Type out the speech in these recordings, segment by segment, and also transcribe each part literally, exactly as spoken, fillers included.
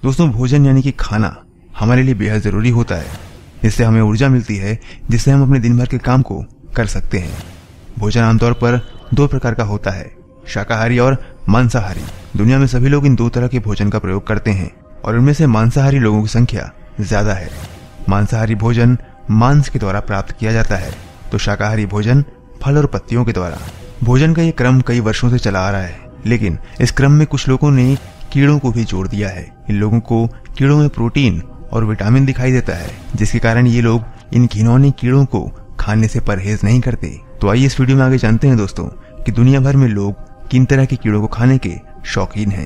दोस्तों, भोजन यानी कि खाना हमारे लिए बेहद जरूरी होता है। इससे हमें ऊर्जा मिलती है जिससे हम अपने दिन भर के काम को कर सकते हैं। भोजन आमतौर पर दो प्रकार का होता है, शाकाहारी और मांसाहारी। दुनिया में सभी लोग इन दो तरह के भोजन का प्रयोग करते हैं और इनमें से मांसाहारी लोगों की संख्या ज्यादा है। मांसाहारी भोजन मांस के द्वारा प्राप्त किया जाता है, तो शाकाहारी भोजन फल और पत्तियों के द्वारा। भोजन का ये क्रम कई वर्षों से चला आ रहा है, लेकिन इस क्रम में कुछ लोगों ने कीड़ों को भी जोड़ दिया है। इन लोगों को कीड़ों में प्रोटीन और विटामिन दिखाई देता है, जिसके कारण ये लोग इन घिनौने कीड़ों को खाने से परहेज नहीं करते। तो आइए इस वीडियो में आगे जानते हैं दोस्तों कि दुनिया भर में लोग किन तरह के कीड़ों को खाने के शौकीन हैं।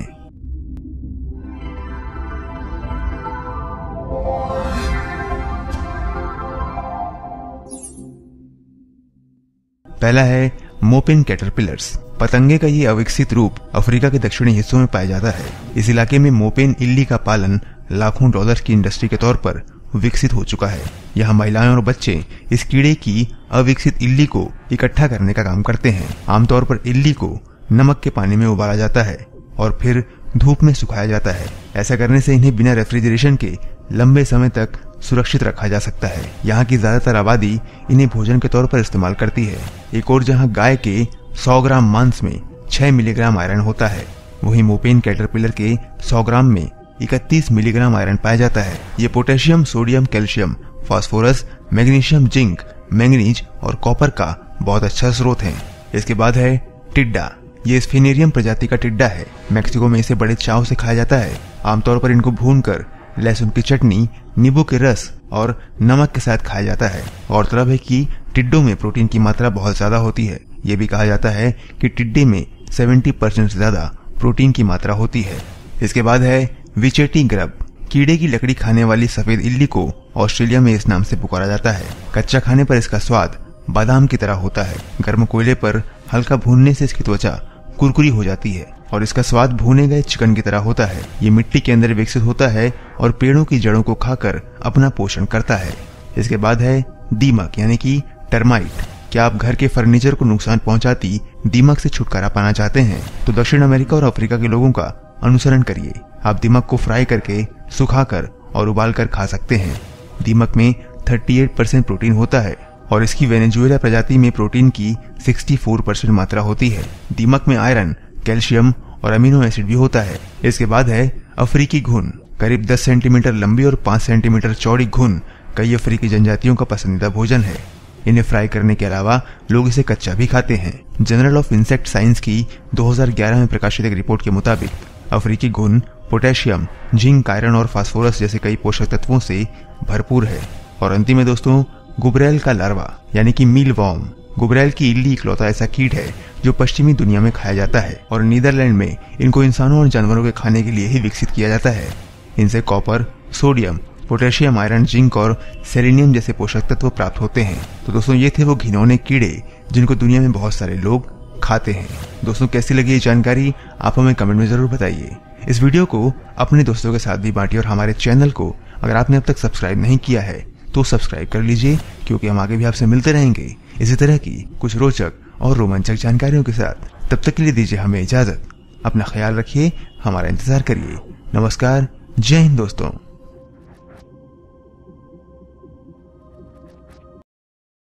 पहला है मोपिन कैटरपिलर्स। पतंगे का ये अविकसित रूप अफ्रीका के दक्षिणी हिस्सों में पाया जाता है। इस इलाके में मोपिन इल्ली का पालन लाखों डॉलर की इंडस्ट्री के तौर पर विकसित हो चुका है। यहाँ महिलाएं और बच्चे इस कीड़े की अविकसित इल्ली को इकट्ठा करने का काम करते हैं। आमतौर पर इल्ली को नमक के पानी में उबाला जाता है और फिर धूप में सुखाया जाता है। ऐसा करने से इन्हें बिना रेफ्रिजरेशन के लंबे समय तक सुरक्षित रखा जा सकता है। यहाँ की ज्यादातर आबादी इन्हें भोजन के तौर पर इस्तेमाल करती है। एक और जहाँ गाय के सौ ग्राम मांस में छह मिलीग्राम आयरन होता है, वहीं मोपेन कैटरपिलर के सौ ग्राम में इकतीस मिलीग्राम आयरन पाया जाता है। ये potassium, sodium, calcium, phosphorus, magnesium, zinc, manganese और कॉपर का बहुत अच्छा स्रोत है। इसके बाद है टिड्डा। ये स्फिनेरियम प्रजाति का टिड्डा है। मैक्सिको में इसे बड़े चाव से खाया जाता है। आमतौर पर इनको भूनकर लहसुन की चटनी, नींबू के रस और नमक के साथ खाया जाता है। गौरतलब है कि टिड्डों में प्रोटीन की मात्रा बहुत ज्यादा होती है। ये भी कहा जाता है कि टिड्डे में सत्तर परसेंट से ज्यादा प्रोटीन की मात्रा होती है। इसके बाद है विचेटी ग्रब। कीड़े की लकड़ी खाने वाली सफेद इल्ली को ऑस्ट्रेलिया में इस नाम से पुकारा जाता है। कच्चा खाने पर इसका स्वाद बादाम की तरह होता है। गर्म कोयले पर हल्का भूनने से इसकी त्वचा कुरकुरी हो जाती है और इसका स्वाद भुने गए चिकन की तरह होता है। ये मिट्टी के अंदर विकसित होता है और पेड़ों की जड़ों को खाकर अपना पोषण करता है। इसके बाद है दीमक यानी कि टर्माइट। क्या आप घर के फर्नीचर को नुकसान पहुंचाती दीमक से छुटकारा पाना चाहते हैं तो दक्षिण अमेरिका और अफ्रीका के लोगों का अनुसरण करिए। आप दीमक को फ्राई करके, सुखाकर और उबालकर खा सकते हैं। दीमक में अड़तीस परसेंट प्रोटीन होता है और इसकी वेनेजुएला प्रजाति में प्रोटीन की चौंसठ परसेंट मात्रा होती है। दीमक में आयरन, कैल्शियम और अमीनो एसिड भी होता है। इसके बाद है अफ्रीकी घुन। करीब दस सेंटीमीटर लंबी और पाँच सेंटीमीटर चौड़ी घुन कई अफ्रीकी जनजातियों का पसंदीदा भोजन है। इन्हें फ्राई करने के अलावा लोग इसे कच्चा भी खाते हैं। जनरल ऑफ इंसेक्ट साइंस की दो हज़ार ग्यारह में प्रकाशित एक रिपोर्ट के मुताबिक अफ्रीकी घुन पोटेशियम, जिंक, आयरन और फास्फोरस जैसे कई पोषक तत्वों से भरपूर है। और अंतिम में दोस्तों गुबरैल का लार्वा यानी कि मीलवॉर्म। गुबरैल की इल्ली इकलौता ऐसा कीट है जो पश्चिमी दुनिया में खाया जाता है और नीदरलैंड में इनको इंसानों और जानवरों के खाने के लिए ही विकसित किया जाता है। इनसे copper, sodium, potassium, iron, zinc और सेलेनियम जैसे पोषक तत्व प्राप्त होते हैं। तो दोस्तों ये थे वो घिनौने कीड़े जिनको दुनिया में बहुत सारे लोग खाते हैं। दोस्तों कैसी लगी ये जानकारी आप हमें कमेंट में जरूर बताइए। इस वीडियो को अपने दोस्तों के साथ भी बांटिए और हमारे चैनल को अगर आपने अब तक सब्सक्राइब नहीं किया है तो सब्सक्राइब कर लीजिए, क्योंकि हम आगे भी आपसे मिलते रहेंगे इसी तरह की कुछ रोचक और रोमांचक जानकारियों के साथ। तब तक के लिए दीजिए हमें इजाजत। अपना ख्याल रखिए, हमारा इंतजार करिए। नमस्कार, जय हिंद दोस्तों।